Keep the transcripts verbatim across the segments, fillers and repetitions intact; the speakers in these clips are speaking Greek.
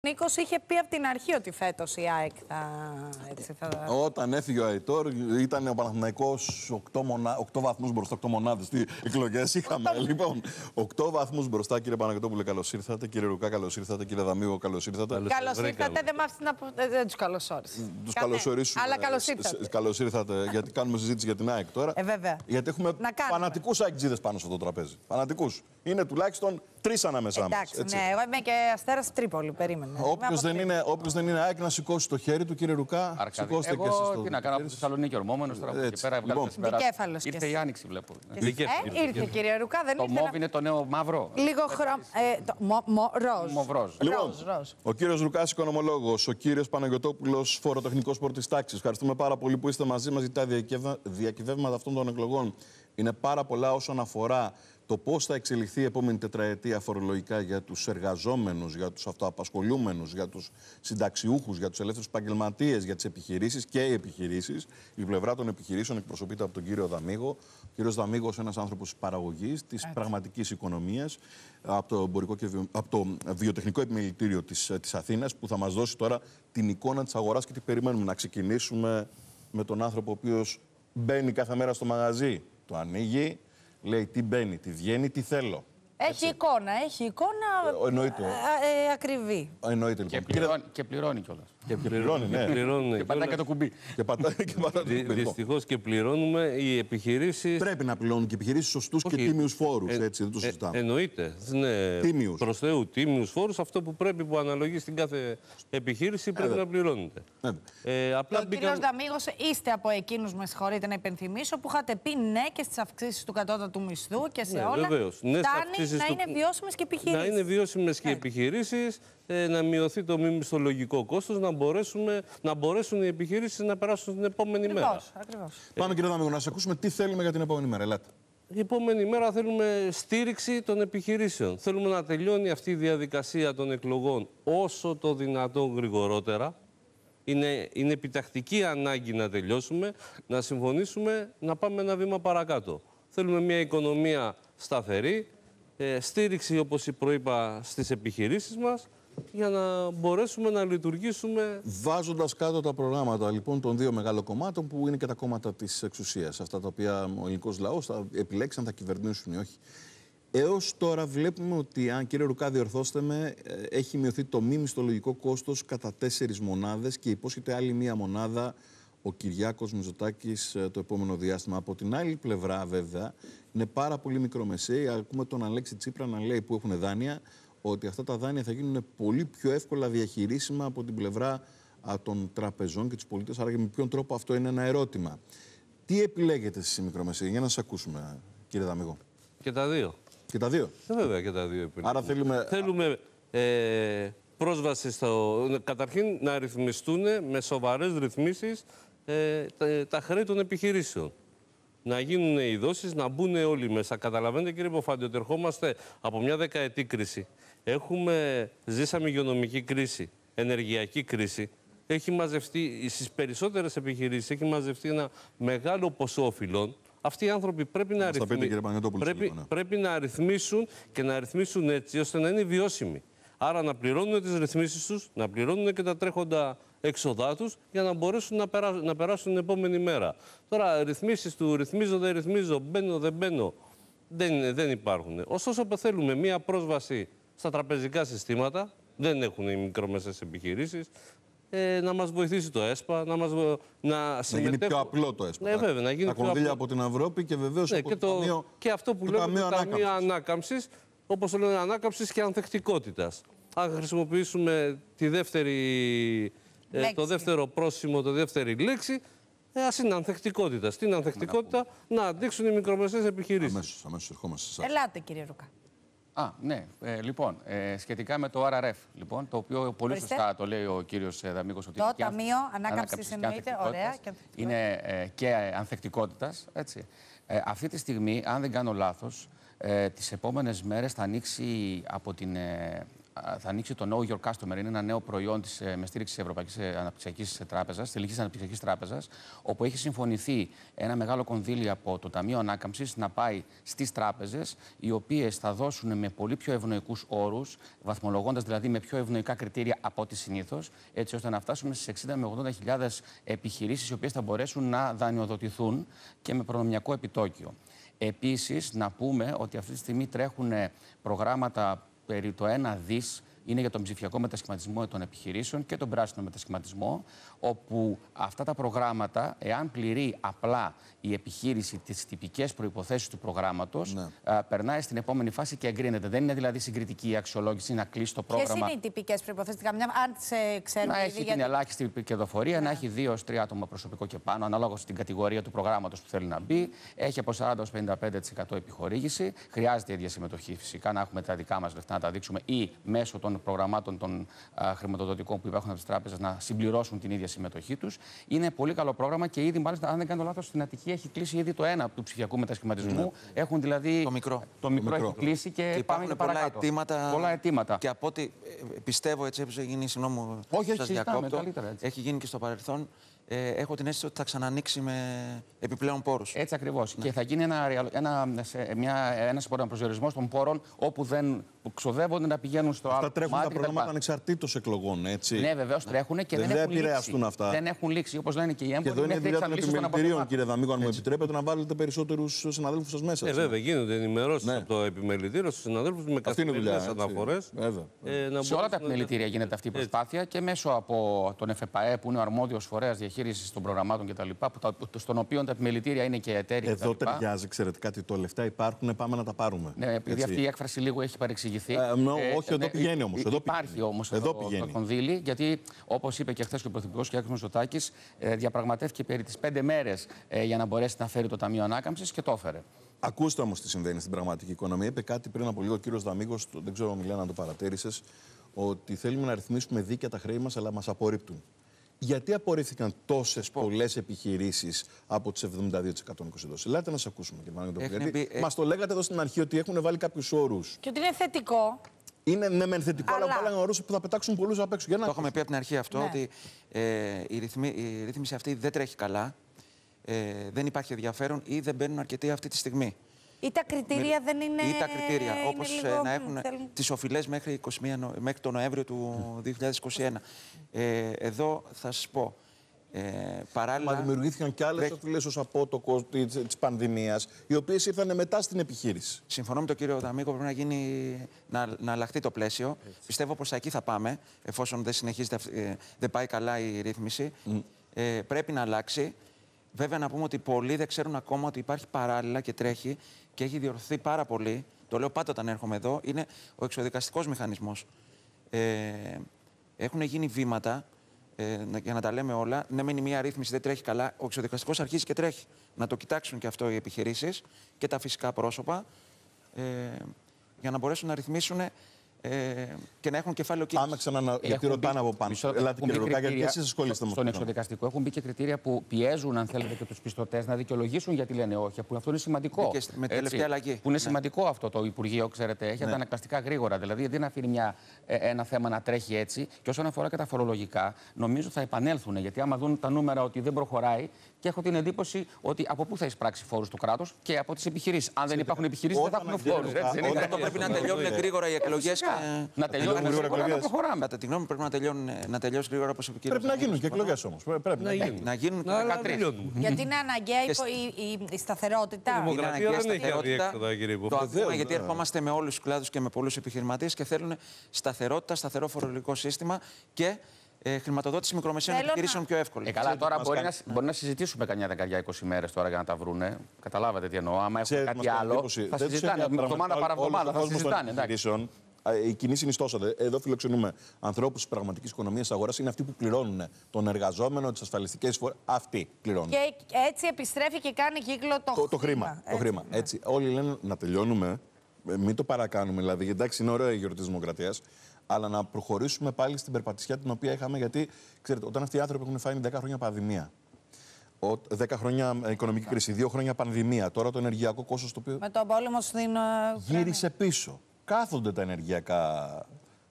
Νίκος είχε πει από την αρχή ότι φέτος η ΑΕΚ θα... Έτσι θα... Όταν έφυγε ο Αϊτόρ, ήταν ο Παναθηναϊκός οκτώ βαθμούς μπροστά, οκτώ μονάδες. Τι εκλογές είχαμε, λοιπόν. οκτώ βαθμούς μπροστά, κύριε Παναγιωτόπουλε, καλώς ήρθατε. Κύριε Ρουκά, καλώς ήρθατε. Κύριε Δαμίγο, καλώς ήρθατε. Καλώς ήρθατε, δεν μ' άφησε να πω. Δεν τους καλωσόρισα. Τους καλωσορίσουμε. Αλλά καλώς ήρθατε. Καλώς ήρθατε, γιατί κάνουμε συζήτηση για την ΑΕΚ τώρα. Ε, βέβαια. Γιατί έχουμε φανατικούς ΑΕΚτζίδες πάνω στο τραπέζι. Φανατικούς. Είναι τουλάχιστον τρεις ανάμεσά μας. Εντάξει, ναι, εγώ είμαι και Αστέρας Τρίπολη, περίμενε. Όποιος δεν είναι, όποιος δεν είναι ΑΕΚ να σηκώσει το χέρι του, κύριε Ρουκά. Αρκαδί. Σηκώστε εγώ, και εσείς το. Τι να κάνω από τη Θεσσαλονίκη ορμόμενος τώρα από εκεί πέρα. Λοιπόν. Δικέφαλος. Ήρθε η άνοιξη, βλέπω. Ε, ήρθε, κύριε Ρουκά, δεν το ήρθε. Το μόβ είναι το νέο μαύρο. Λίγο χρώμα. Ε, Μοβρόζ. Λοιπόν, ο κύριος Ρουκάς, οικονομολόγος, ο κύριος Παναγιωτόπουλος, φοροτεχνικός πόρτης τάξης. Ευχαριστούμε πάρα πολύ που είστε μαζί μας, γιατί τα διακυβεύματα αυτών των εκλογών είναι πάρα πολλά όσον αφορά το πώς θα εξελιχθεί η επόμενη τετραετία φορολογικά για τους εργαζόμενους, για τους αυτοαπασχολούμενους, για τους συνταξιούχους, για τους ελεύθερους επαγγελματίες, για τις επιχειρήσεις και οι επιχειρήσεις. Η πλευρά των επιχειρήσεων εκπροσωπείται από τον κύριο Δαμίγο. Ο κύριος Δαμίγος, ένας άνθρωπος της παραγωγής, της Έτσι. πραγματικής οικονομίας, από το, εμπορικό και βιο... από το βιοτεχνικό επιμελητήριο της, της Αθήνας, που θα μας δώσει τώρα την εικόνα της αγοράς και τι περιμένουμε. Να ξεκινήσουμε με τον άνθρωπο ο οποίος μπαίνει κάθε μέρα στο μαγαζί, το ανοίγει. Λέει τι μπαίνει, τι βγαίνει, τι θέλω. Έχει Έτσι. εικόνα, έχει εικόνα ε, εννοείται. Ε, ε, ακριβή. Εννοείται, λοιπόν. Και πληρώνει, και πληρώνει κιόλας. Και πληρώνει, ναι. Και, πληρώνει, και πατάει και το κουμπί. Και πατάει και πατάει το κουμπί. Δυστυχώς και πληρώνουμε οι επιχειρήσεις. Πρέπει να πληρώνουν και οι επιχειρήσεις σωστούς και τίμιους φόρους. Ε, έτσι, δεν το συζητάμε. Ε, εννοείται. Ναι, τίμιους. Προς Θεού, τίμιους φόρους. Αυτό που πρέπει, που αναλογεί στην κάθε επιχείρηση, πρέπει ε, να πληρώνεται. Ε, ε, απλά ο μπήκαν... κύριος Δαμίγος, είστε από εκείνους, με συγχωρείτε να υπενθυμίσω, που είχατε πει ναι και στις αυξήσεις του κατώτατου μισθού και σε ναι, όλα. Βεβαίως. Φτάνει ναι, να του... είναι βιώσιμες και επιχειρήσεις. Να είναι βιώσιμες και οι επιχειρήσεις, ε, να μειωθεί το μη μισθολογικό κόστος, να, μπορέσουμε, να μπορέσουν οι επιχειρήσεις να περάσουν την επόμενη ακριβώς, μέρα. Ακριβώς. Πάμε, κύριε Δαμίγο, να σας ακούσουμε τι θέλουμε για την επόμενη μέρα. Ελάτε. Η επόμενη μέρα θέλουμε στήριξη των επιχειρήσεων. Θέλουμε να τελειώνει αυτή η διαδικασία των εκλογών όσο το δυνατόν γρηγορότερα. Είναι, είναι επιτακτική ανάγκη να τελειώσουμε, να συμφωνήσουμε, να πάμε ένα βήμα παρακάτω. Θέλουμε μια οικονομία σταθερή, ε, στήριξη, όπως προείπα, στις επιχειρήσεις μας, για να μπορέσουμε να λειτουργήσουμε. Βάζοντας κάτω τα προγράμματα λοιπόν των δύο μεγάλων κομμάτων που είναι και τα κόμματα της εξουσίας, αυτά τα οποία ο ελληνικός λαός θα επιλέξει αν θα κυβερνήσουν ή όχι. Έως τώρα βλέπουμε ότι, αν κύριε Ρουκά διορθώστε με, έχει μειωθεί το μη μισθολογικό κόστος κατά τέσσερις μονάδες και υπόσχεται άλλη μία μονάδα ο Κυριάκος Μητσοτάκης το επόμενο διάστημα. Από την άλλη πλευρά, βέβαια, είναι πάρα πολύ μικρομεσαίοι. Ακούμε τον Αλέξη Τσίπρα να λέει, που έχουν δάνεια, ότι αυτά τα δάνεια θα γίνουν πολύ πιο εύκολα διαχειρίσιμα από την πλευρά α, των τραπεζών και τους πολίτες. Άρα, με ποιον τρόπο αυτό είναι ένα ερώτημα. Τι επιλέγετε εσείς οι μικρομεσαίοι, για να σας ακούσουμε, κύριε Δαμίγο. Και τα δύο. Και τα δύο. Ε, βέβαια και τα δύο επιλέγουμε. Άρα θέλουμε. Θέλουμε ε, πρόσβαση στο. Καταρχήν να ρυθμιστούν με σοβαρές ρυθμίσεις ε, τα, τα χρέη των επιχειρήσεων. Να γίνουν οι δόσεις, να μπουν όλοι μέσα. Καταλαβαίνετε, κύριε Ποφάντη, ότι ερχόμαστε από μια δεκαετή κρίση. Έχουμε, ζήσαμε υγειονομική κρίση, ενεργειακή κρίση. Έχει μαζευτεί, στις περισσότερες επιχειρήσεις έχει μαζευτεί ένα μεγάλο ποσό οφειλών. Αυτοί οι άνθρωποι πρέπει να, ρυθμί... πρέπει, ναι. πρέπει να ρυθμίσουν και να ρυθμίσουν έτσι ώστε να είναι βιώσιμοι. Άρα να πληρώνουν τις ρυθμίσεις τους, να πληρώνουν και τα τρέχοντα έξοδά τους για να μπορέσουν να περάσουν, να περάσουν την επόμενη μέρα. Τώρα, ρυθμίσεις του ρυθμίζω, δεν ρυθμίζω, μπαίνω, δεν μπαίνω, δεν, δεν υπάρχουν. Ωστόσο, θέλουμε μία πρόσβαση στα τραπεζικά συστήματα, δεν έχουν οι μικρομεσαίες επιχειρήσεις, ε, να μας βοηθήσει το ΕΣΠΑ, να, μας, να, να γίνει πιο απλό το ΕΣΠΑ. Ναι, βέβαια, να γίνει τα πιο κονδύλια απλό. από την Ευρώπη και βεβαίως ναι, από και το, το ταμείο, και αυτό που το λέμε Ταμείο Ταμείο Ανάκαμψης, όπως το λένε, ανάκαμψης και ανθεκτικότητας. Αν χρησιμοποιήσουμε τη δεύτερη, ε, το δεύτερο πρόσημο, το δεύτερη λέξη, ε, ας είναι ανθεκτικότητα. Στην ανθεκτικότητα να αντέξουν οι μικρομεσαίες επιχειρήσεις. Αμέσως, αμέσως ερχόμαστε σε εσάς. Ελάτε, κύριε Ρουκά. Α, ναι. Ε, λοιπόν, ε, σχετικά με το αρ αρ εφ, λοιπόν, το οποίο πολύ Ορίστε. σωστά το λέει ο κύριος Δαμίγος. Ότι το Ταμείο Ανάκαμψης εννοείται, ωραία. Και είναι ε, και ανθεκτικότητας, έτσι. Ε, αυτή τη στιγμή, αν δεν κάνω λάθος, ε, τις επόμενες μέρες θα ανοίξει από την, ε, θα ανοίξει το Know Your Customer. Είναι ένα νέο προϊόν της, με στήριξη της Ευρωπαϊκής Αναπτυξιακής Τράπεζας, της Ελληνικής Αναπτυξιακής Τράπεζας, όπου έχει συμφωνηθεί ένα μεγάλο κονδύλι από το Ταμείο Ανάκαμψης να πάει στις τράπεζες, οι οποίες θα δώσουν με πολύ πιο ευνοϊκούς όρους, βαθμολογώντας δηλαδή με πιο ευνοϊκά κριτήρια από ό,τι συνήθως, έτσι ώστε να φτάσουμε στις εξήντα με ογδόντα χιλιάδες επιχειρήσεις, οι οποίες θα μπορέσουν να δανειοδοτηθούν και με προνομιακό επιτόκιο. Επίσης, να πούμε ότι αυτή τη στιγμή τρέχουν προγράμματα περί το ένα δις, είναι για τον ψηφιακό μετασχηματισμό των επιχειρήσεων και τον πράσινο μετασχηματισμό, όπου αυτά τα προγράμματα, εάν πληρεί απλά η επιχείρηση τις τυπικές προϋποθέσεις του προγράμματος, ναι. α, περνάει στην επόμενη φάση και εγκρίνεται. Δεν είναι δηλαδή συγκριτική η αξιολόγηση να κλείσει το πρόγραμμα. Ποιες είναι οι τυπικές προϋποθέσεις, καμιά, αν σε ξέρουμε να ήδη, έχει γιατί... την ελάχιστη κερδοφορία, ναι. να έχει δύο έως τρία άτομα προσωπικό και πάνω, ανάλογα στην κατηγορία του προγράμματος που θέλει να μπει. Έχει από σαράντα έως πενήντα πέντε τοις εκατό επιχορήγηση. Χρειάζεται η ίδια συμμετοχή φυσικά, να έχουμε τα δικά μας λεφτά να τα δείξουμε ή μέσω των προγραμμάτων των α, χρηματοδοτικών που υπάρχουν από τις τράπεζες να συμπληρώσουν την ίδια συμμετοχή τους. Είναι πολύ καλό πρόγραμμα και ήδη, μάλιστα, αν δεν κάνω λάθος, στην Αττική έχει κλείσει ήδη το ένα του ψηφιακού μετασχηματισμού. Mm. Έχουν δηλαδή. Το μικρό. Το μικρό, το μικρό έχει κλείσει και, και πάμε πολλά αιτήματα, πολλά αιτήματα. Και από ό,τι πιστεύω, έτσι έπαιζε γίνει, συγγνώμη, όχι, σας διακόπτω, έχει γίνει και στο παρελθόν. Ε, έχω την αίσθηση ότι θα ξανανοίξει με επιπλέον πόρους. Έτσι ακριβώς. Ναι. Και θα γίνει ένα, ένα, μια, ένας προσδιορισμός των πόρων όπου δεν ξοδεύονται να πηγαίνουν στο άλλο. Αυτά τρέχουν τα προγράμματα ανεξαρτήτως εκλογών, έτσι. Ναι, βεβαίως τρέχουν και δεν, δεν έχουν επηρεαστούν αυτά. Δεν έχουν λήξει, όπως λένε και οι έμποροι. Και εδώ είναι η δουλειά των επιμελητηρίων, κύριε Δαμίκο, αν μου επιτρέπετε, να βάλετε περισσότερους συναδέλφους σας μέσα. Ε, βέβαια, γίνονται ενημερώσεις ναι. από το επιμελητήριο στους συναδέλφους με καθημερινές αναφορές. Ε, σε όλα τα επιμελητήρια γίνεται αυτή η προσπάθεια και μέσω από τον ΕΦΕΠΑΕ, που είναι ο αρμόδιος φορέας διαχείρισης των προγραμμάτων κτλ., στον οποίο τα επιμελητήρια είναι και εταίροι. Εδώ ταιριάζει, ξέρετε κάτι, το λεφτά υπάρχουν, πάμε να τα πάρουμε. Ναι, επειδή αυτή η έκφραση λίγο έχει παρεξηγηθεί. Όχι, εδώ πηγαίνει όμως. Υπάρχει όμως το κονδύλι, γιατί όπως είπε και χθες και ο Πρωθυπουργός κ. Μητσοτάκης, διαπραγματεύτηκε περί τις πέντε μέρες για να μπορέσει να φέρει το Ταμείο Ανάκαμψης και το έφερε. Ακούστε όμως τι συμβαίνει στην πραγματική οικονομία. Είπε κάτι πριν από λίγο ο κύριος Δαμίκος, δεν ξέρω, Μιλένα, αν το παρατήρησες, ότι θέλουμε να ρυθμίσουμε δίκαια τα χρέη μας, αλλά μας απορρίπτουν. Γιατί απορρίφθηκαν τόσες πολλές επιχειρήσεις από τις εβδομήντα δύο τοις εκατό είκοσι δόσεις. Ελάτε να σας ακούσουμε, κύριε Παναγιώτοπουλε. Γιατί ε... μας το λέγατε εδώ στην αρχή ότι έχουν βάλει κάποιους όρους. Και ότι είναι θετικό. Είναι ναι, μεν θετικό, αλλά, αλλά βάλανε όρους που θα πετάξουν πολλούς απ' έξω. Το έχουμε πει από την αρχή αυτό, ναι. ότι ε, η, ρυθμί, η ρύθμιση αυτή δεν τρέχει καλά, ε, δεν υπάρχει ενδιαφέρον ή δεν μπαίνουν αρκετοί αυτή τη στιγμή. Ή τα κριτήρια Με, δεν είναι. Ή τα κριτήρια, όπως λίγο... να έχουν θέλουν... τις οφειλές μέχρι, μέχρι τον Νοέμβριο του δύο χιλιάδες είκοσι ένα. Ε, εδώ θα σας πω. Ε, παράλληλα, Μα δημιουργήθηκαν και άλλες οφειλές ως απότοκο της πανδημίας, οι οποίες ήρθαν μετά στην επιχείρηση. Συμφωνώ με τον κύριο Δαμίκο, πρέπει να, γίνει, να, να αλλάχθεί το πλαίσιο. Έτσι. Πιστεύω πως εκεί θα πάμε, εφόσον δεν συνεχίζεται, ε, δεν πάει καλά η ρύθμιση. Mm. Ε, πρέπει να αλλάξει. Βέβαια, να πούμε ότι πολλοί δεν ξέρουν ακόμα ότι υπάρχει παράλληλα και τρέχει και έχει διορθωθεί πάρα πολύ. Το λέω πάντα όταν έρχομαι εδώ, είναι ο εξοδικαστικός μηχανισμός. Ε, έχουν γίνει βήματα. Ε, για να τα λέμε όλα, ναι, μένει μια ρύθμιση, δεν τρέχει καλά. Ο εξοδικαστικός αρχίζει και τρέχει. Να το κοιτάξουν και αυτό οι επιχειρήσεις και τα φυσικά πρόσωπα, ε, για να μπορέσουν να ρυθμίσουν ε, και να έχουν κεφάλαιο κίνηση. Πάμε ξανά να. Γιατί ρωτάνε από πάνω. Ελάτε, κύριε Ρουκά, γιατί εσείς ασχολείστε με αυτό. Στον εξοδικαστικό έχουν μπει και κριτήρια που πιέζουν, αν θέλετε, και τους πιστωτές να δικαιολογήσουν γιατί λένε όχι. Που αυτό είναι σημαντικό. Και με τελευταία αλλαγή. Που είναι ναι. σημαντικό αυτό το Υπουργείο, ξέρετε. Έχει ναι. αναγκαστικά γρήγορα. Δηλαδή, δεν αφήνει μια, ένα θέμα να τρέχει έτσι. Και όσον αφορά και τα φορολογικά, νομίζω θα επανέλθουν. Γιατί άμα δουν τα νούμερα ότι δεν προχωράει, και έχω την εντύπωση ότι από πού θα εισπράξει φόρους το κράτος και από τις επιχειρήσεις. Αν δεν υπάρχουν επιχειρήσεις, δεν θα έχουν φόρους. Αυτό πρέπει να τελειώνουν γρήγορα οι εκλογές. Να τελειώνουν γρήγορα να προχωράμε. Κατά τη γνώμη μου, πρέπει να, τελειώνουν, να τελειώσει γρήγορα όπως είπε ο κύριος. Πρέπει να γίνουν και εκλογές όμως. Πρέπει να γίνουν. Να γίνουν και δεκατρείς. Γιατί είναι αναγκαία η σταθερότητα. Είναι αναγκαία σταθερότητα. Το ακούμε γιατί ερχόμαστε με όλους τους κλάδους και με πολλούς επιχειρηματίες και θέλουν σταθερότητα, σταθερό φορολογικό σύστημα και Ε, χρηματοδότηση μικρομεσαίων επιχειρήσεων πιο εύκολη. Ε, καλά, τώρα μπορεί να, μπορεί να συζητήσουμε κανένα δεκαετία είκοσι μέρες τώρα για να τα βρούνε. Καταλάβατε τι εννοώ. Άμα έχουν κάτι άλλο, θα συζητάνε. Εβδομάδα παραβδομάδα θα συζητάνε. Η κοινή συνιστόσα. Εδώ φιλοξενούμε ανθρώπους της πραγματικής οικονομίας αγοράς. Είναι αυτοί που πληρώνουν τον εργαζόμενο, τις ασφαλιστικές εισφορές. Αυτοί πληρώνουν. Και έτσι επιστρέφει και κάνει κύκλο το, το, το χρήμα. Το χρήμα. Έτσι. Όλοι λένε να τελειώνουμε. Μην το παρακάνουμε δηλαδή. Εντάξει, είναι ωραία η γιορτή της Δημοκρατίας. Αλλά να προχωρήσουμε πάλι στην περπατησιά την οποία είχαμε. Γιατί, ξέρετε, όταν αυτοί οι άνθρωποι έχουν φάει δέκα χρόνια πανδημία, δέκα χρόνια οικονομική κρίση, δύο χρόνια πανδημία, τώρα το ενεργειακό κόστος το οποίο. Με τον πόλεμο στην. Γύρισε πίσω. Κάθονται τα ενεργειακά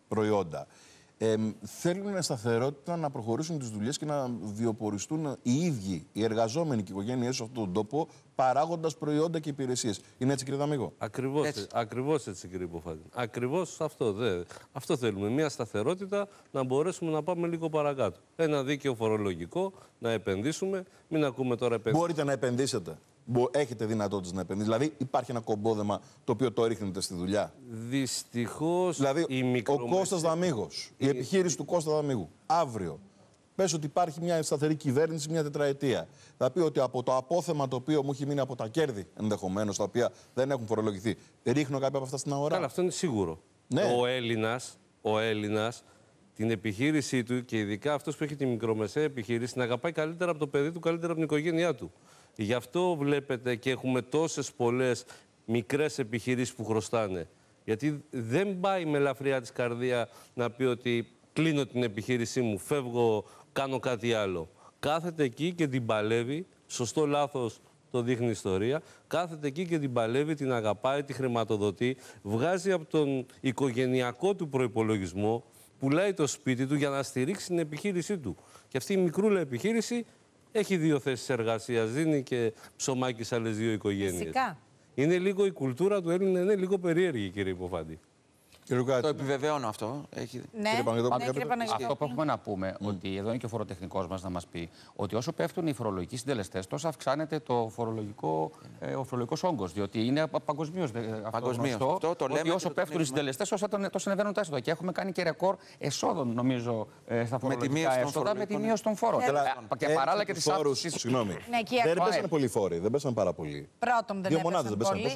προϊόντα. Ε, θέλουν σταθερότητα να προχωρήσουν τις δουλειές και να βιοποριστούν οι ίδιοι οι εργαζόμενοι και οι οικογένειές σε αυτόν τον τόπο, παράγοντας προϊόντα και υπηρεσίες. Είναι έτσι, κύριε Δαμίγο? Ακριβώς έτσι, ακριβώς έτσι, κύριε Ποφάντη. Ακριβώς αυτό. Δε. Αυτό θέλουμε. Μια σταθερότητα, να μπορέσουμε να πάμε λίγο παρακάτω. Ένα δίκαιο φορολογικό, να επενδύσουμε. Μην ακούμε τώρα επενδύσεις. Μπορείτε να επενδύσετε? Έχετε δυνατότητες να επενδύσετε? Δηλαδή, υπάρχει ένα κομπόδεμα το οποίο το ρίχνετε στη δουλειά? Δυστυχώς, Δηλαδή, η ο μικρομεσαία... Κώστας Δαμίγος, η επιχείρηση του Κώστα Δαμίγου, αύριο, πες ότι υπάρχει μια σταθερή κυβέρνηση μια τετραετία. Θα πει ότι από το απόθεμα το οποίο μου έχει μείνει από τα κέρδη ενδεχομένως, τα οποία δεν έχουν φορολογηθεί, ρίχνω κάποια από αυτά στην αγορά. Καλά, αυτό είναι σίγουρο. Ναι. Ο Έλληνας, ο Έλληνας, την επιχείρησή του και ειδικά αυτός που έχει τη μικρομεσαία επιχείρηση, να αγαπάει καλύτερα από το παιδί του, καλύτερα από την οικογένειά του. Γι' αυτό βλέπετε και έχουμε τόσες πολλές μικρές επιχειρήσεις που χρωστάνε. Γιατί δεν πάει με ελαφριά της καρδία να πει ότι κλείνω την επιχείρησή μου, φεύγω, κάνω κάτι άλλο. Κάθεται εκεί και την παλεύει, σωστό λάθος το δείχνει η ιστορία, κάθεται εκεί και την παλεύει, την αγαπάει, τη χρηματοδοτεί, βγάζει από τον οικογενειακό του προϋπολογισμό, πουλάει το σπίτι του για να στηρίξει την επιχείρησή του. Και αυτή η μικρούλα επιχείρηση έχει δύο θέσεις εργασίας, δίνει και ψωμάκι σε άλλες δύο οικογένειες. Φυσικά. Είναι λίγο η κουλτούρα του Έλληνα, είναι λίγο περίεργη, κύριε Υποφάντη. Το επιβεβαιώνω αυτό. Έχει... Ναι, Κύριε Παναγιώτοπουλε, ναι, κύριε Παναγιώτοπουλε. Αυτό που έχουμε να πούμε, mm. ότι εδώ είναι και ο φοροτεχνικός μας να μας πει, ότι όσο πέφτουν οι φορολογικοί συντελεστές, τόσο αυξάνεται το φορολογικό, ε, ο φορολογικός όγκος. Διότι είναι παγκοσμίως γνωστό ότι όσο πέφτουν οι συντελεστές, τόσο ανεβαίνουν τα έσοδα. Και έχουμε κάνει και ρεκόρ εσόδων, νομίζω, ε, στα φορολογικά έσοδα με τη μείωση των φόρων. Και παράλληλα και τις αύξησεις. Συγγνώμη. Δεν πέσανε πολλοί φόροι, δεν πέσανε πάρα πολλοί. Πρώτον, δεν πέσανε.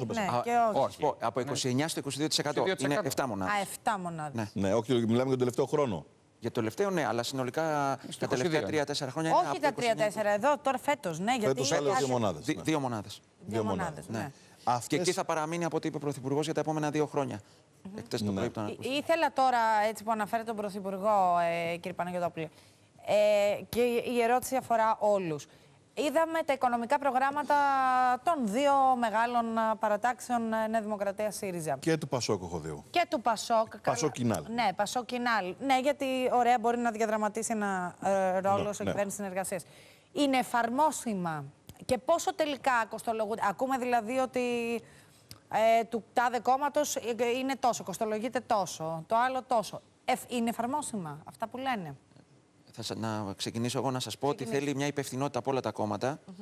Από είκοσι εννιά στο είκοσι δύο τοις εκατό. Είναι επτά μονάδες. Α, εφτά μονάδες. Ναι, όχι, μιλάμε για τον τελευταίο χρόνο. Για το τελευταίο, ναι, αλλά συνολικά τα τελευταία τρία τέσσερα χρόνια. Όχι τα τρία τέσσερα εδώ, τώρα φέτος, ναι. Φέτος άλλες δύο μονάδες. Δι, δύο μονάδες. Δύο μονάδες, ναι. Αυτές... Και εκεί θα παραμείνει από ό,τι είπε ο Πρωθυπουργός για τα επόμενα δύο χρόνια. Mm-hmm. Εκτός ναι. το προείπτω. Ήθελα τώρα, έτσι που αναφέρετε τον Πρωθυπουργό, ε, κύριε Παναγιώτοπουλε, ε, και η ερώτηση αφορά όλους. Είδαμε τα οικονομικά προγράμματα των δύο μεγάλων παρατάξεων Νέα Δημοκρατία ΣΥΡΙΖΑ. Και του Πασόκ, έχω δει. Και του Πασόκ. Πασόκ Κινάλ. Ναι, Πασόκ Κινάλ. Ναι, γιατί ωραία μπορεί να διαδραματίσει ένα ε, ρόλο ναι, σε ναι. κυβέρνηση συνεργασίας. Είναι εφαρμόσιμα και πόσο τελικά κοστολογούνται. Ακούμε δηλαδή ότι ε, του τάδε κόμματος είναι τόσο, κοστολογείται τόσο, το άλλο τόσο. Ε, είναι εφαρμόσιμα αυτά που λένε? Θα να ξεκινήσω εγώ να σας πω ότι θέλει μια υπευθυνότητα από όλα τα κόμματα mm-hmm.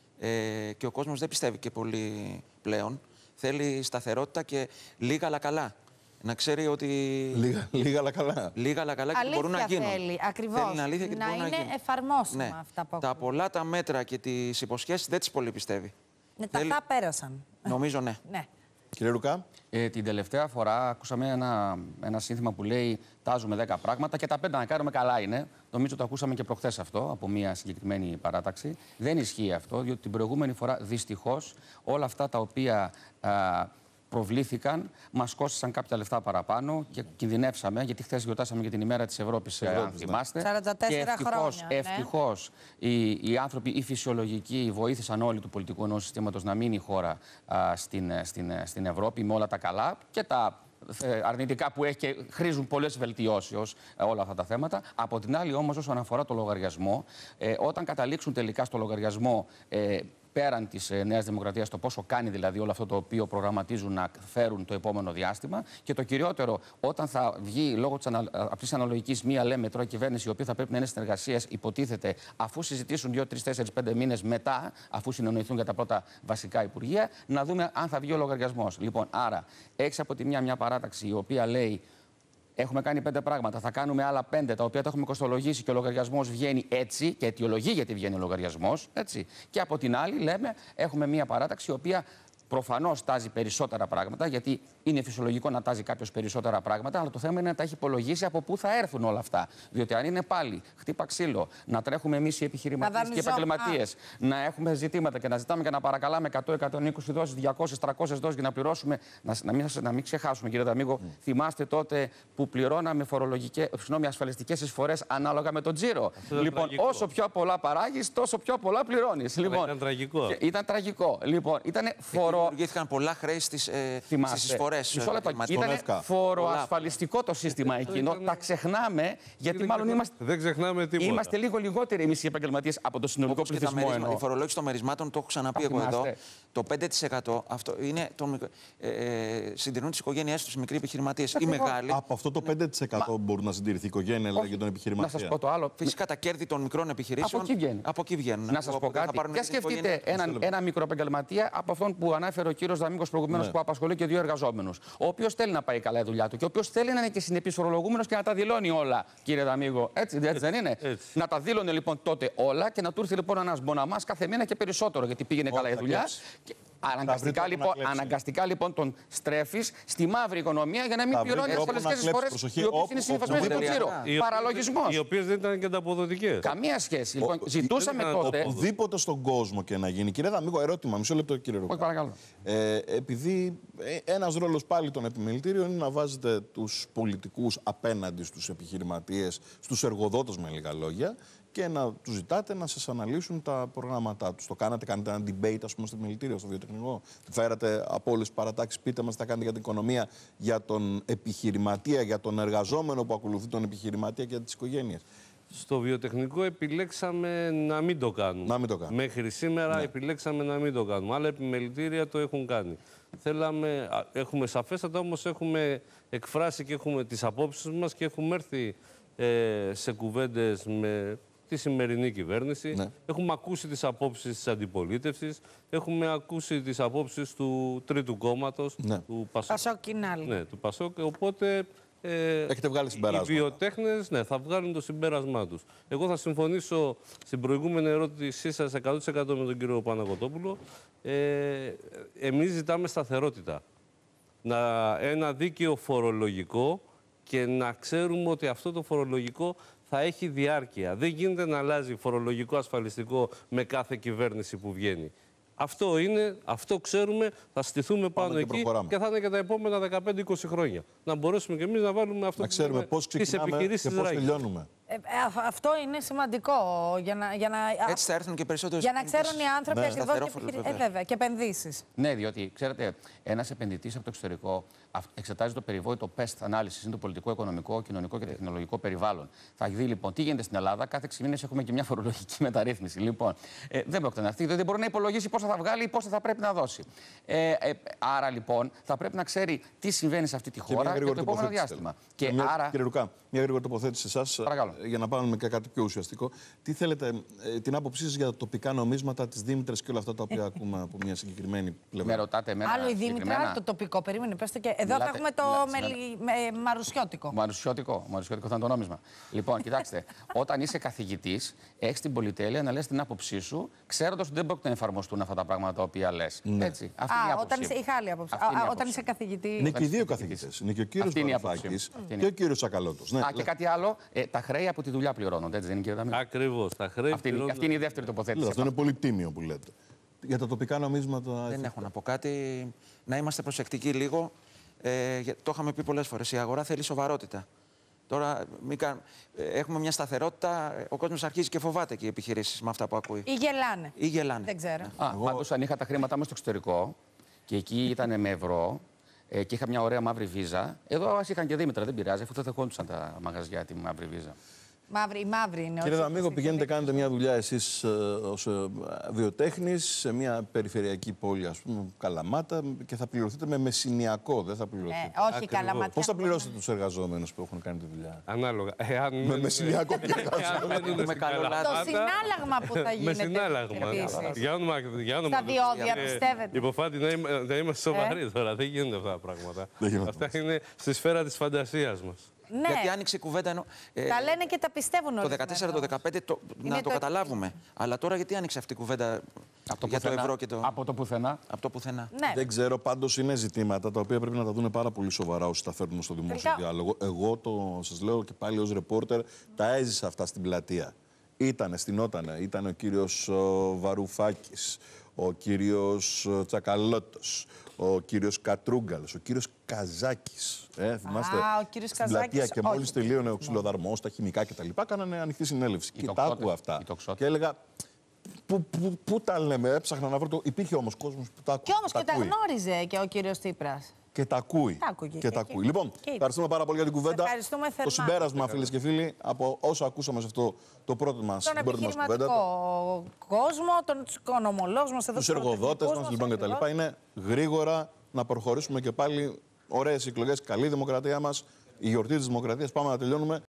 ε, και ο κόσμος δεν πιστεύει και πολύ πλέον. Θέλει σταθερότητα και λίγα αλλά καλά. Να ξέρει ότι... Λίγα, λίγα αλλά καλά. Λίγα αλλά καλά και μπορούν να γίνουν. Θέλει, ακριβώς. Θέλει αλήθεια και να μπορούν είναι να γίνουν. εφαρμόσιμα ναι. αυτά που Τα πολλά τα μέτρα και τις υποσχέσεις δεν τις πολύ πιστεύει. Ναι, θέλει... τα θα πέρασαν. Νομίζω ναι. ναι. Κύριε Λουκά. Ε, την τελευταία φορά ακούσαμε ένα, ένα σύνθημα που λέει «Τάζουμε δέκα πράγματα και τα πέντε να κάνουμε καλά είναι». Νομίζω το ακούσαμε και προχθές αυτό από μια συγκεκριμένη παράταξη. Δεν ισχύει αυτό, διότι την προηγούμενη φορά δυστυχώς όλα αυτά τα οποία α, προβλήθηκαν μας κόστησαν κάποια λεφτά παραπάνω και κινδυνεύσαμε, γιατί χθες γιορτάσαμε για την ημέρα της Ευρώπης, Ευρώπης αν θυμάστε. σαράντα τέσσερα και ευτυχώς, χρόνια. ευτυχώς ναι. οι, οι άνθρωποι, οι φυσιολογικοί, βοήθησαν όλοι του πολιτικού ενός συστήματος να μείνει η χώρα α, στην, στην, στην Ευρώπη με όλα τα καλά και τα αρνητικά που έχει και χρήζουν πολλές βελτιώσεις όλα αυτά τα θέματα. Από την άλλη, όμως, όσον αφορά το λογαριασμό, ε, όταν καταλήξουν τελικά στο λογαριασμό ε, πέραν της ε, Νέας Δημοκρατίας, το πόσο κάνει δηλαδή όλο αυτό το οποίο προγραμματίζουν να φέρουν το επόμενο διάστημα. Και το κυριότερο, όταν θα βγει λόγω της ανα, αυτής αναλογικής μία λέμε τώρα κυβέρνηση, η οποία θα πρέπει να είναι συνεργασίας, υποτίθεται, αφού συζητήσουν δύο, τρεις, τέσσερις, πέντε μήνες μετά, αφού συνεννοηθούν για τα πρώτα βασικά υπουργεία, να δούμε αν θα βγει ο λογαριασμός. Λοιπόν, άρα, έχεις από τη μία μια παράταξη η οποία λέει. Έχουμε κάνει πέντε πράγματα. Θα κάνουμε άλλα πέντε, τα οποία τα έχουμε κοστολογήσει και ο λογαριασμός βγαίνει έτσι και αιτιολογεί γιατί βγαίνει ο λογαριασμός. Έτσι. Και από την άλλη, λέμε, έχουμε μία παράταξη η οποία προφανώς τάζει περισσότερα πράγματα, γιατί είναι φυσιολογικό να τάζει κάποιος περισσότερα πράγματα, αλλά το θέμα είναι να τα έχει υπολογίσει από πού θα έρθουν όλα αυτά. Διότι αν είναι πάλι χτύπα ξύλο, να τρέχουμε εμείς οι επιχειρηματίες και οι επαγγελματίες, να έχουμε ζητήματα και να ζητάμε και να παρακαλάμε εκατό, εκατόν είκοσι δόσεις, διακόσιες, τριακόσιες δόσεις για να πληρώσουμε. Να, να, μην, να μην ξεχάσουμε, κύριε Δαμίγο, mm. θυμάστε τότε που πληρώναμε ασφαλιστικές εισφορές ανάλογα με τον τζίρο. Λοιπόν, τραγικό. Όσο πιο πολλά παράγεις, τόσο πιο πολλά πληρώνεις. Λοιπόν, ήταν τραγικό. Ήταν τραγικό. Λοιπόν, ήταν φορό. δημιουργήθηκαν πολλά χρέη στις, ε, στις εισφορές. Ήταν φοροασφαλιστικό το σύστημα εκείνο. Τα ξεχνάμε, γιατί μάλλον είμαστε. Δεν ξεχνάμε τίποτα. Είμαστε λίγο λιγότεροι εμείς οι επαγγελματίες από το συνολικό πληθυσμό. Η φορολόγηση των μερισμάτων, το έχω ξαναπεί εγώ εδώ. Το πέντε τοις εκατό αυτό είναι το, ε, ε, συντηρούν τις οικογένειές τους οι μικροί επιχειρηματίες. Οι μεγάλοι. Από αυτό το πέντε τοις εκατό Μα... μπορεί να συντηρηθεί η οικογένεια δηλαδή, για τον επιχειρηματία. Να σας πω το άλλο. Φυσικά τα κέρδη των μικρών επιχειρήσεων. Από εκεί βγαίνουν. Από εκεί βγαίνουν. Να σας πω κάτι. Και σκεφτείτε έναν ένα μικροεπαγγελματία από αυτόν που ανάφερε ο κύριος Δαμίκος προηγουμένως, ναι. που απασχολεί και δύο εργαζόμενους. Ο οποίος θέλει να πάει καλά η δουλειά του και ο οποίος θέλει να είναι και συνεπής φορολογούμενος και να τα δηλώνει όλα, κύριε Δαμίκο. Έτσι, έτσι δεν είναι. Έτσι. Να τα δήλωνε λοιπόν τότε όλα και να του έρθει λοιπόν ένας μποναμάς κάθε μήνα και περισσότερο γιατί πήγαινε καλά η δουλειά. Αναγκαστικά λοιπόν, αναγκαστικά λοιπόν τον στρέφεις στη μαύρη οικονομία για να μην πληρώνει τις ασφαλιστικές εισφορές οι οποίες είναι συνηθισμένες στον τζίρο. Παραλογισμός. Οι οποίες δεν ήταν και ανταποδοτικές. Καμία σχέση. Λοιπόν, ζητούσαμε τότε. Οπουδήποτε στον κόσμο και να γίνει. Κύριε Δαμίκο, ερώτημα, μισό λεπτό κύριε Ρουκά. Παρακαλώ. Ε, επειδή ένας ρόλος πάλι των επιμελητήριων είναι να βάζετε τους πολιτικούς απέναντι στους επιχειρηματίες, στους εργοδότες με λίγα λόγια, και να τους ζητάτε να σας αναλύσουν τα προγράμματά τους. Το κάνατε, κάνετε ένα debate, ας πούμε, στο επιμελητήριο, στο βιοτεχνικό. Φέρατε από όλες τις παρατάξεις, πείτε μας τι θα κάνετε για την οικονομία, για τον επιχειρηματία, για τον εργαζόμενο που ακολουθεί τον επιχειρηματία και για τις οικογένειες. Στο βιοτεχνικό επιλέξαμε να μην το κάνουμε. Να μην το κάνουμε. Μέχρι σήμερα ναι. επιλέξαμε να μην το κάνουμε. Άλλα επιμελητήρια το έχουν κάνει. Θέλαμε, έχουμε σαφέστατα όμως έχουμε εκφράσει και έχουμε τις απόψεις μας και έχουμε έρθει ε, σε κουβέντες με τη σημερινή κυβέρνηση. Ναι. Έχουμε ακούσει τις απόψεις της αντιπολίτευσης. Έχουμε ακούσει τις απόψεις του τρίτου κόμματος, ναι. του Πασόκ. Ναι, του Πασόκ. Οπότε ε, έχετε βγάλει συμπεράσματα. Οι βιοτέχνες ναι, θα βγάλουν το συμπέρασμά τους. Εγώ θα συμφωνήσω στην προηγούμενη ερώτησή σας εκατό τοις εκατό με τον κύριο Παναγωτόπουλο. Ε, εμείς ζητάμε σταθερότητα. Να, ένα δίκαιο φορολογικό και να ξέρουμε ότι αυτό το φορολογικό θα έχει διάρκεια. Δεν γίνεται να αλλάζει φορολογικό ασφαλιστικό με κάθε κυβέρνηση που βγαίνει. Αυτό είναι, αυτό ξέρουμε, θα στηθούμε πάνω εκεί και, και θα είναι και τα επόμενα δεκαπέντε είκοσι χρόνια. Να μπορέσουμε και εμείς να βάλουμε αυτό να ξέρουμε πώς ξεκινάμε και πώς τελειώνουμε. Ε, αυτό είναι σημαντικό. Για να, για να, έτσι θα έρθουν και περισσότερες. Για να ξέρουν οι άνθρωποι ναι. ακριβώς και, ε, βέβαια, και επενδύσεις. Ναι, διότι ξέρετε, ένας επενδυτής από το εξωτερικό εξετάζει το περιβόητο πεστ ανάλυση, είναι το πολιτικό, οικονομικό, κοινωνικό και τεχνολογικό περιβάλλον. Θα δει λοιπόν τι γίνεται στην Ελλάδα. Κάθε έξι μήνες έχουμε και μια φορολογική μεταρρύθμιση. Λοιπόν, ε, δεν πρόκειται να έρθει, δεν μπορεί να υπολογίσει πόσα θα βγάλει ή πόσα θα πρέπει να δώσει. Ε, ε, άρα λοιπόν θα πρέπει να ξέρει τι συμβαίνει σε αυτή τη χώρα και, και το επόμενο διάστημα. Και μια, άρα... Κύριε Ρουκά, μια γρήγορη τοποθέτηση σε εσάς για να πάμε και κάτι πιο ουσιαστικό. Τι θέλετε, ε, την άποψή σας για τα τοπικά νομίσματα, τις Δήμητρες και όλα αυτά τα οποία ακούμε από μια συγκεκριμένη πλευρά. Με ρωτάτε εμένα. Άλλο η Δήμητρα, άλλο το τοπικό. Περίμενε, πέστε και. Εδώ μιλάτε, θα έχουμε το μελι... με... μαρουσιώτικο. Μαρουσιώτικο. Μαρουσιώτικο θα είναι το νόμισμα. Λοιπόν, κοιτάξτε, όταν είσαι καθηγητής, έχεις την πολυτέλεια να λες την άποψή σου, ξέροντας ότι δεν πρόκειται να εφαρμοστούν αυτά τα πράγματα τα οποία λες. Ναι. Έτσι. Αυτή είναι η άποψη. Όταν είσαι, είχα άλλη άποψη. Όταν είσαι καθηγητή. Είναι και οι δύο καθηγητές. Είναι και ο κύριος Βαρουφάκης και ο κύριος Τσακαλώτος. Α, και κάτι άλλο, τα χρέη από τη δουλειά πληρώνονται, έτσι δεν είναι, κύριε Δαμίκο? Ακριβώς. Τα χρέη αυτή, είναι, αυτή είναι η δεύτερη τοποθέτηση. Αυτό είναι πολύ τίμιο που λέτε. Για τα τοπικά νομίσματα. Δεν έχω να πω κάτι. Να είμαστε προσεκτικοί λίγο. Ε, το είχαμε πει πολλές φορές. Η αγορά θέλει σοβαρότητα. Τώρα μην κάν... έχουμε μια σταθερότητα. Ο κόσμος αρχίζει και φοβάται και οι επιχειρήσεις με αυτά που ακούει. Ή γελάνε. Ή γελάνε. Δεν ξέρω. Α, Εγώ... Πάντως, αν είχα τα χρήματά μου στο εξωτερικό και εκεί ήταν με ευρώ ε, και είχα μια ωραία μαύρη βίζα. Εδώ ας είχαν και Δήμητρα, δεν πειράζει, αφού θα δεχόντουσαν τα μαγαζιά τη μαύρη βίζα. Μαύρη, η μαύρη είναι. Κύριε Δαμίκο, πηγαίνετε, κάνετε μια δουλειά εσείς ε, ως ε, βιοτέχνης σε μια περιφερειακή πόλη, ας πούμε, Καλαμάτα, και θα πληρωθείτε με μεσηνιακό, δεν θα πληρωθείτε. Ε, όχι, Ακριβώς. Καλαμάτα. Πώς θα πληρώσετε τους εργαζόμενους που έχουν κάνει τη δουλειά? Ανάλογα. Εάν με μεσηνιακό και με καλό λάθος. Το συνάλλαγμα που θα γίνεται. Με συνάλλαγμα. Για όνομα, για όνομα, στα διόδια, πιστεύετε. Υποφάτη να, είμα, να είμαστε σοβαροί ε? τώρα. Δεν γίνονται αυτά τα πράγματα. Αυτά είναι στη σφαίρα της φαντασίας μας. Ναι. Γιατί άνοιξε η κουβέντα. Ε, τα λένε και τα πιστεύουν όλοι. Το δεκατέσσερα, το δεκαπέντε το, να το, το καταλάβουμε. Αλλά τώρα γιατί άνοιξε αυτή η κουβέντα από για πουθενά, το ευρώ και το. Από το πουθενά. Από το πουθενά. Ναι. Δεν ξέρω, πάντως είναι ζητήματα τα οποία πρέπει να τα δουν πάρα πολύ σοβαρά όσοι τα φέρνουν στο δημόσιο Τελικά... διάλογο. Εγώ το σας λέω και πάλι ως ρεπόρτερ τα έζησα αυτά στην πλατεία. Ήτανε, στηνότανε. Ήταν ο κύριος Βαρουφάκης, ο κύριος Τσακαλώτος, ο κύριος Κατρούγκαλος, ο κύριος Καζάκης. Ε, θυμάστε, Α, ο κύριος στην Καζάκης, πλατεία και μόλις όχι, τελείωνε ο ξυλοδαρμός, τα χημικά κτλ. Κάνανε ανοιχτή συνέλευση. Και τα άκουγα αυτά. Και έλεγα, Πού, πού, πού τα λέμε, έψαχνα να βρω το. Υπήρχε όμως κόσμος που τα, Και όμως τα και τα ακούει. γνώριζε και ο κύριος Τσίπρας. Και τα ακούει. Τα άκουγε και και- τα και- ακούει. Λοιπόν, και- ευχαριστούμε πάρα πολύ για την κουβέντα. ευχαριστούμε θερμά. Το συμπέρασμα, φίλες και φίλοι, από όσα ακούσαμε σε αυτό το πρώτο μας, Τον την πρώτη μας κουβέντα, επιχειρηματικό κόσμο, τον οικονομολόγους μας εδώ. τους εργοδότες φοροτεχνικούς μας λοιπόν ακριβώς. κτλ. Είναι γρήγορα να προχωρήσουμε και πάλι. Ωραίες εκλογές, καλή δημοκρατία μας, η γιορτή της δημοκρατίας. Πάμε να τελειώνουμε.